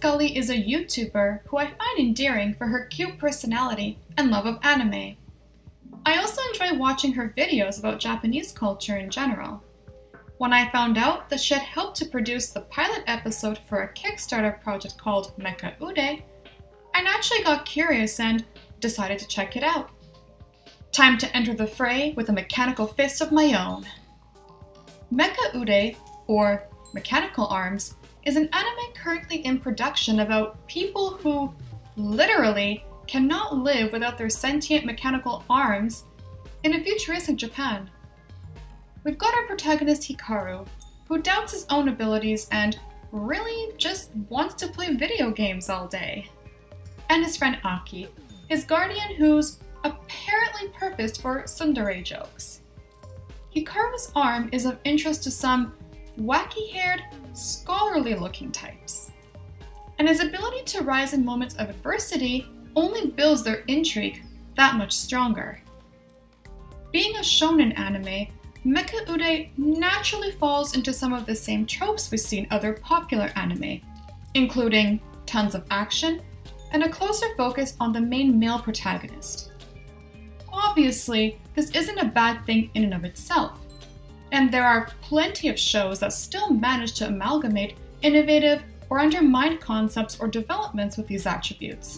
Scully is a YouTuber who I find endearing for her cute personality and love of anime. I also enjoy watching her videos about Japanese culture in general. When I found out that she had helped to produce the pilot episode for a Kickstarter project called Mecha-Ude, I naturally got curious and decided to check it out. Time to enter the fray with a mechanical fist of my own. Mecha-Ude, or Mechanical Arms, is an anime currently in production about people who literally cannot live without their sentient mechanical arms in a futuristic Japan. We've got our protagonist Hikaru, who doubts his own abilities and really just wants to play video games all day. And his friend Aki, his guardian who's apparently purposed for tsundere jokes. Hikaru's arm is of interest to some wacky-haired, scholarly-looking types, and his ability to rise in moments of adversity only builds their intrigue that much stronger. Being a shonen anime, Mecha-Ude naturally falls into some of the same tropes we see in other popular anime, including tons of action and a closer focus on the main male protagonist. Obviously, this isn't a bad thing in and of itself, and there are plenty of shows that still manage to amalgamate innovative or undermined concepts or developments with these attributes.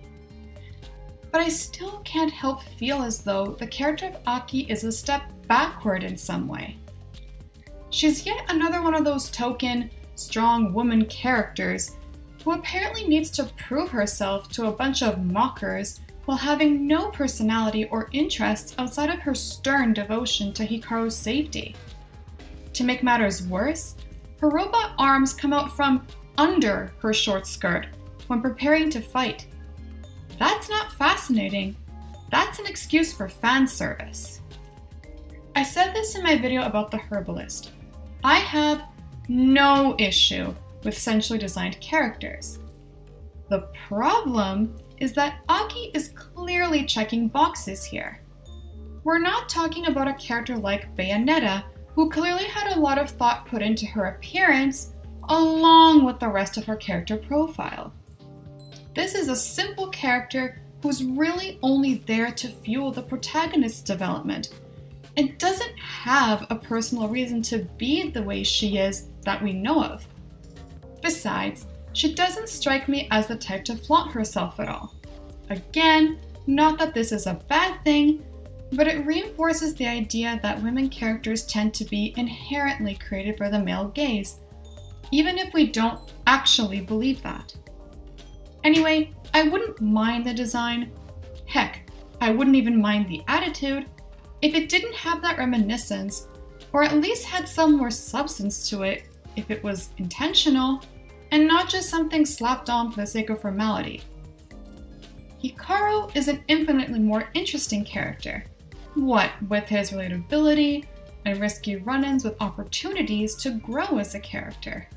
But I still can't help feel as though the character of Aki is a step backward in some way. She's yet another one of those token, strong woman characters who apparently needs to prove herself to a bunch of mockers while having no personality or interests outside of her stern devotion to Hikaru's safety. To make matters worse, her robot arms come out from under her short skirt when preparing to fight. That's not fascinating, that's an excuse for fan service. I said this in my video about the herbalist. I have no issue with sensually designed characters. The problem is that Aki is clearly checking boxes here. We're not talking about a character like Bayonetta, who clearly had a lot of thought put into her appearance, along with the rest of her character profile. This is a simple character who's really only there to fuel the protagonist's development, and doesn't have a personal reason to be the way she is that we know of. Besides, she doesn't strike me as the type to flaunt herself at all. Again, not that this is a bad thing, but it reinforces the idea that women characters tend to be inherently created for the male gaze, even if we don't actually believe that. Anyway, I wouldn't mind the design. Heck, I wouldn't even mind the attitude if it didn't have that reminiscence, or at least had some more substance to it if it was intentional, and not just something slapped on for the sake of formality. Hikaru is an infinitely more interesting character, what with his relatability and risky run-ins with opportunities to grow as a character.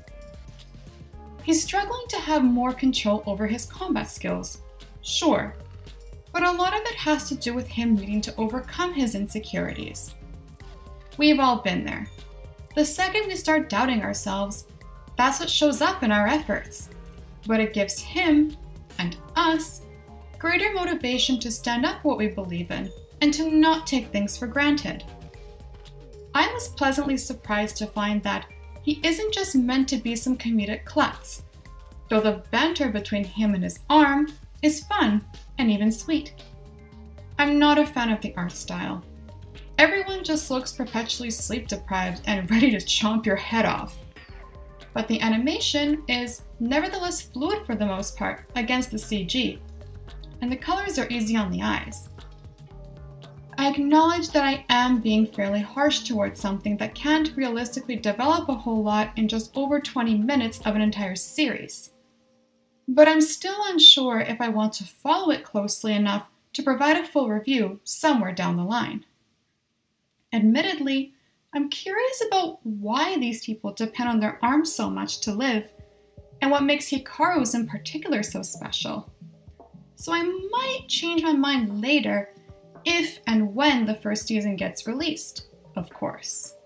He's struggling to have more control over his combat skills, sure, but a lot of it has to do with him needing to overcome his insecurities. We've all been there. The second we start doubting ourselves, that's what shows up in our efforts, but it gives him, and us, greater motivation to stand up for what we believe in and to not take things for granted. I was pleasantly surprised to find that he isn't just meant to be some comedic klutz, though the banter between him and his arm is fun and even sweet. I'm not a fan of the art style. Everyone just looks perpetually sleep-deprived and ready to chomp your head off. But the animation is nevertheless fluid for the most part against the CG, and the colors are easy on the eyes. I acknowledge that I am being fairly harsh towards something that can't realistically develop a whole lot in just over 20 minutes of an entire series. But I'm still unsure if I want to follow it closely enough to provide a full review somewhere down the line. Admittedly, I'm curious about why these people depend on their arms so much to live, and what makes Hikaru's in particular so special. So I might change my mind later, if and when the first season gets released, of course.